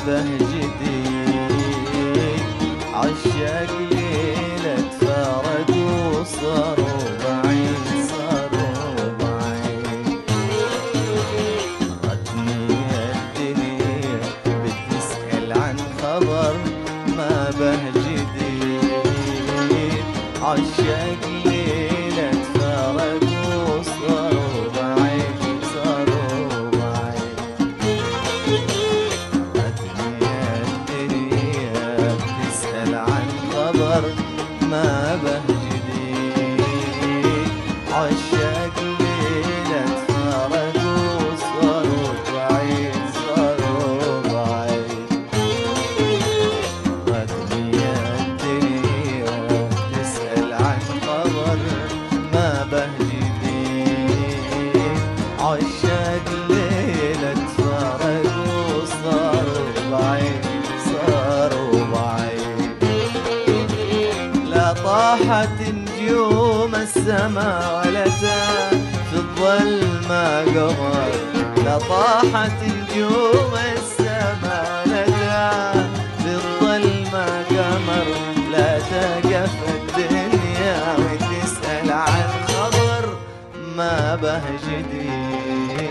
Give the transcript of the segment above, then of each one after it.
به جديد. عشاق ليلة فارقوا صاروا بعيد صاروا بعيد. غتني الدنيا بتسأل عن خبر ما به جديد. عشاق ليلة فارقوا صاروا بعيد صاروا بعيد. غتني الدنيا بتسأل عن خبر ما به جديد. عشاق ليلة فارقوا صاروا بعيد صاروا بعيد. غتني الدنيا تسأل عن خبر ما به جديد. عشاق ليلة فارقوا صاروا بعيد صاروا بعيد. لا طاحت نجوم السما ولا في الظلمة قمر. لا طاحت نجوم السما ولا في الظلمة قمر. لا تقف الدنيا وتسأل عن خبر ما به جديد.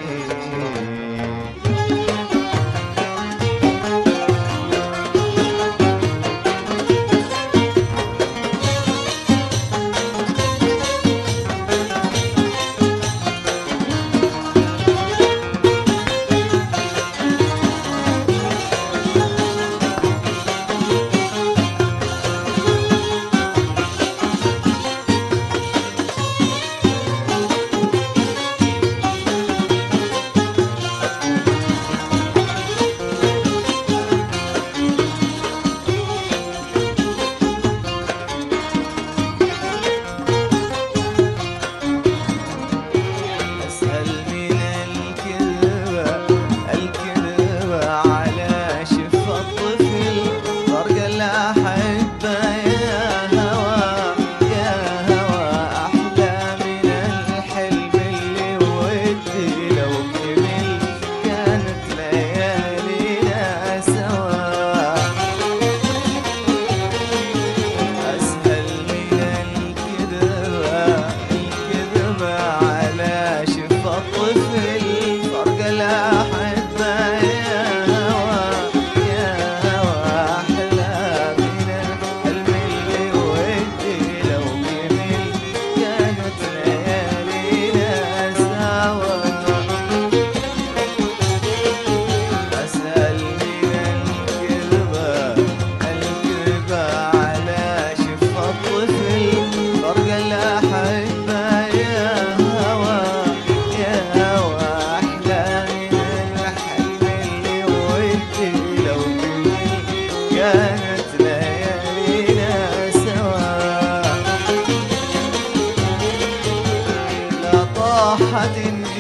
طاحت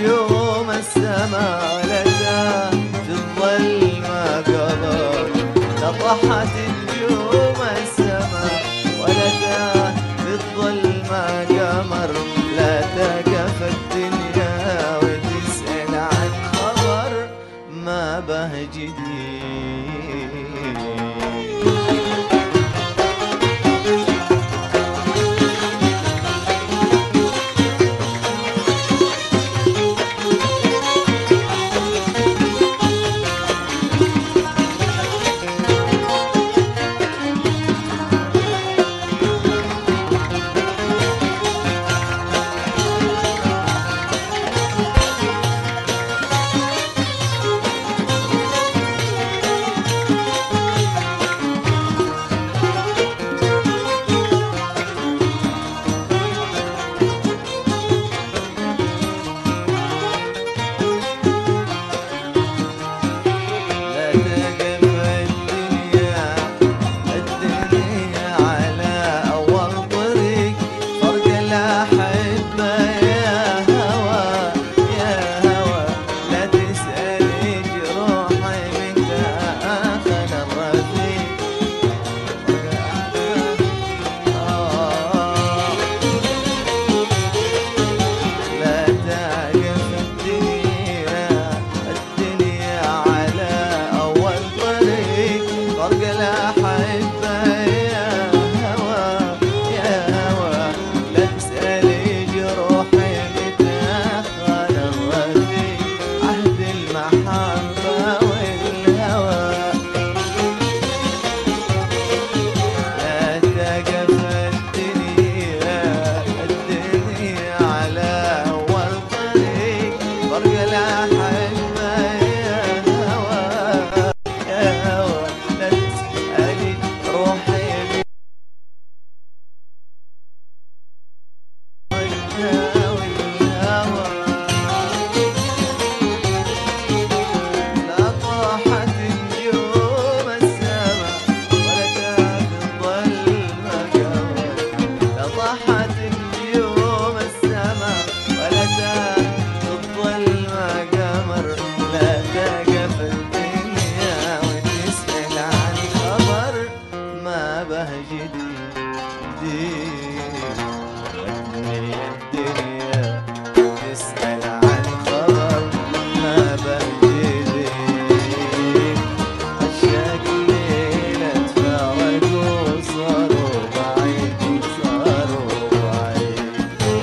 نجوم السما ولدا في الظلمة قمر. لا طاحت نجوم السما ولدا في الظلمة قمر. لا تقف الدنيا وتسأل عن خبر ما به جديد. فرق الأحبة يا هوى يا هوى، لا تسألي جروحي متى خلص في عهد المحبة والهوى. لا تقف الدنيا على أول طريق، فرق الأحبة يا هوى يا هوى، لا تسألي روحي والهوى. لا طاحت نجوم السما ولا تاب الظلم قمر، لا طاحت نجوم السما ولا تاب الظلم قمر، لا تقف الدنيا وتسأل عن خبر ما بهجدي الدنيا تسأل عن خبر ما بهجدي. عشاق ليلة تفارقوا صاروا بعيد صاروا بعيد،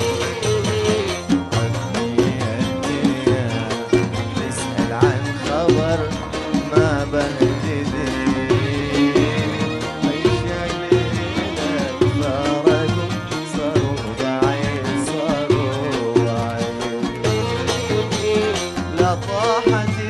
الدنيا تسأل عن خبر ما بهجدي. عشاق ليلة تفارقوا صاروا بعيد صاروا بعيد، لا طاحت